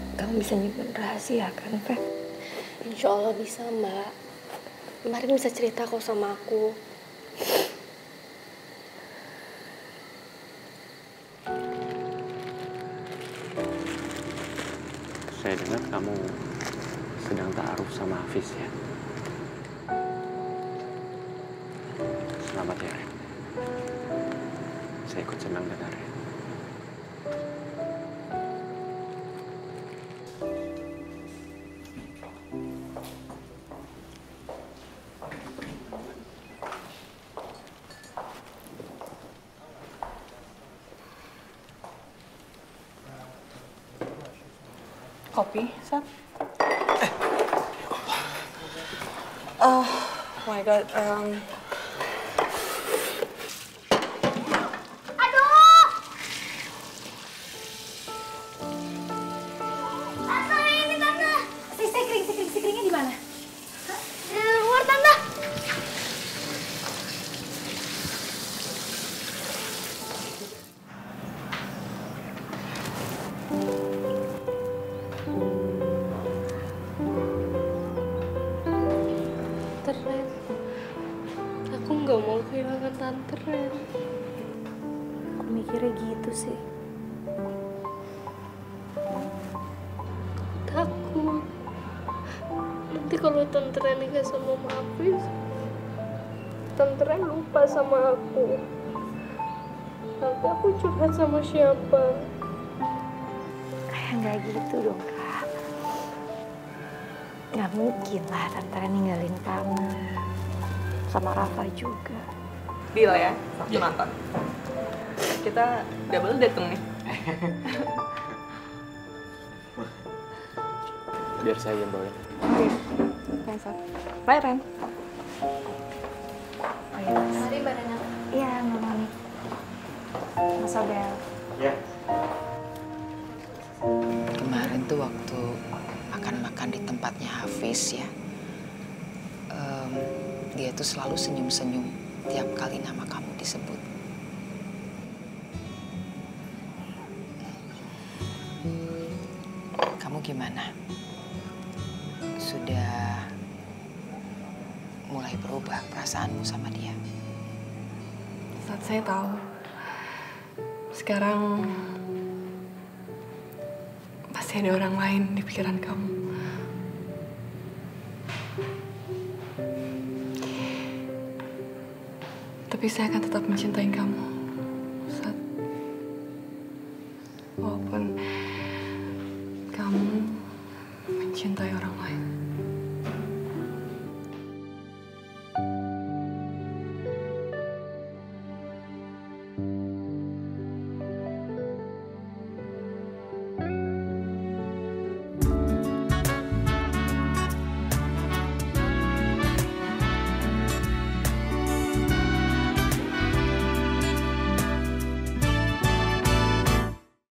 kamu bisa nyimpen rahasia kan, Feb? Insya Allah bisa, Mbak. Kemarin bisa cerita kok sama aku. Saya dengar kamu sedang ta'aruf sama Hafiz ya? Selamat ya, Ren. Saya ikut senang dengarnya. Kopi, Sat? Oh my God. Si kringnya di mana? Luar, Tante. Tante Ren, aku nggak mau kehilangan Tante Ren. Aku mikirnya gitu sih. Takut. Nanti kalau Tante Ren nikah sama Om Hafiz, Tante Ren lupa sama aku. Nanti aku curhat sama siapa? Nggak gitu dong, Kak. Nggak mungkin lah Tante Ren ninggalin kamu. Sama Rafa juga. Deal ya, Sabtu nonton. Kita double date nih. Biar saya yang bawain. Oke, thanks, Sat. Bye, Ren. Mari, Mbak Nana. Iya, Mama nih. Mas Abel. Ya. Kemarin tuh waktu makan-makan di tempatnya Hafiz ya, dia tuh selalu senyum-senyum tiap kali nama kamu disebut. Kamu gimana? Sudah mulai berubah perasaanmu sama dia? Saat saya tahu, sekarang pasti ada orang lain di pikiran kamu. Tapi saya akan tetap mencintai kamu, Sat. Walaupun kamu mencintai orang